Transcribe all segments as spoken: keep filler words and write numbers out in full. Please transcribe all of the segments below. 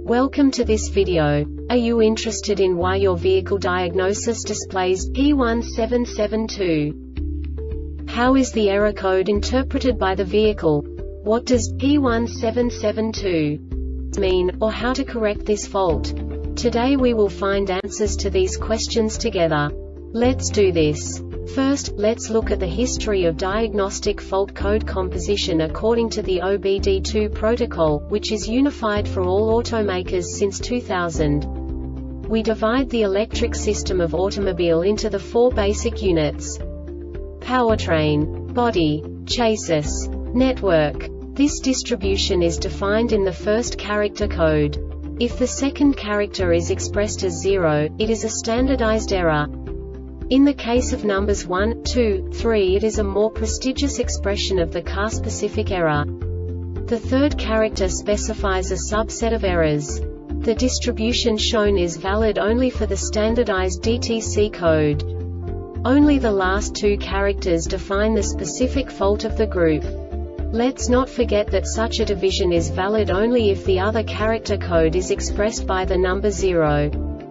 Welcome to this video. Are you interested in why your vehicle diagnosis displays P one seven seven two? How is the error code interpreted by the vehicle? What does P one seven seven two mean, or how to correct this fault? Today we will find answers to these questions together. Let's do this. First, let's look at the history of diagnostic fault code composition according to the O B D two protocol, which is unified for all automakers since two thousand. We divide the electric system of automobile into the four basic units: powertrain, body, chassis, network. This distribution is defined in the first character code. If the second character is expressed as zero, it is a standardized error. In the case of numbers one, two, three, it is a more prestigious expression of the car-specific error. The third character specifies a subset of errors. The distribution shown is valid only for the standardized D T C code. Only the last two characters define the specific fault of the group. Let's not forget that such a division is valid only if the other character code is expressed by the number zero.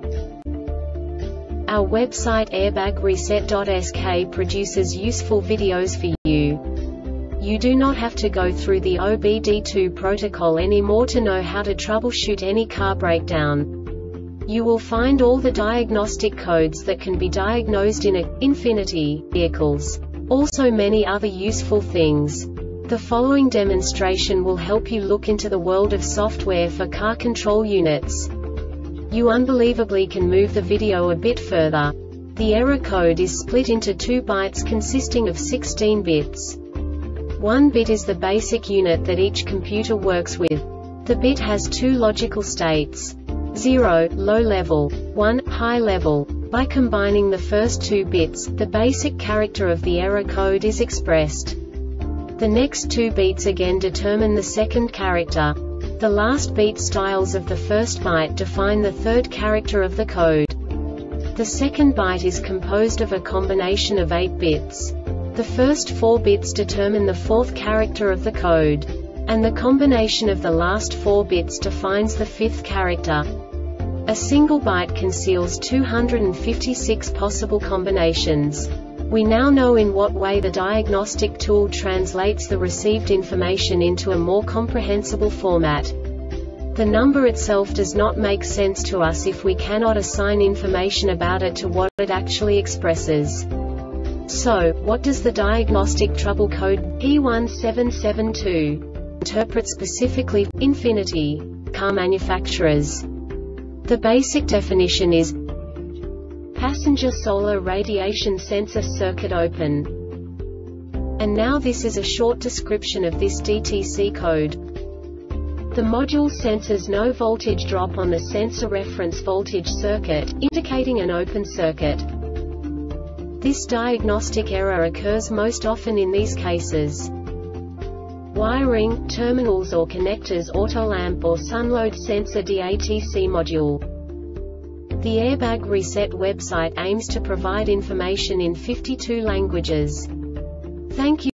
Our website airbag reset dot S K produces useful videos for you. You do not have to go through the O B D two protocol anymore to know how to troubleshoot any car breakdown. You will find all the diagnostic codes that can be diagnosed in a Infiniti vehicles. Also many other useful things. The following demonstration will help you look into the world of software for car control units. You unbelievably can move the video a bit further. The error code is split into two bytes consisting of sixteen bits. One bit is the basic unit that each computer works with. The bit has two logical states: zero, low level, one, high level. By combining the first two bits, the basic character of the error code is expressed. The next two beats again determine the second character. The last beat styles of the first byte define the third character of the code. The second byte is composed of a combination of eight bits. The first four bits determine the fourth character of the code. And the combination of the last four bits defines the fifth character. A single byte conceals two hundred fifty-six possible combinations. We now know in what way the diagnostic tool translates the received information into a more comprehensible format. The number itself does not make sense to us if we cannot assign information about it to what it actually expresses. So, what does the diagnostic trouble code P one seven seven two interpret specifically for Infiniti car manufacturers? The basic definition is passenger solar radiation sensor circuit open. And now this is a short description of this D T C code. The module senses no voltage drop on the sensor reference voltage circuit, indicating an open circuit. This diagnostic error occurs most often in these cases: wiring, terminals or connectors, auto lamp or sunload sensor D A T C module. The Airbag Reset website aims to provide information in fifty-two languages. Thank you.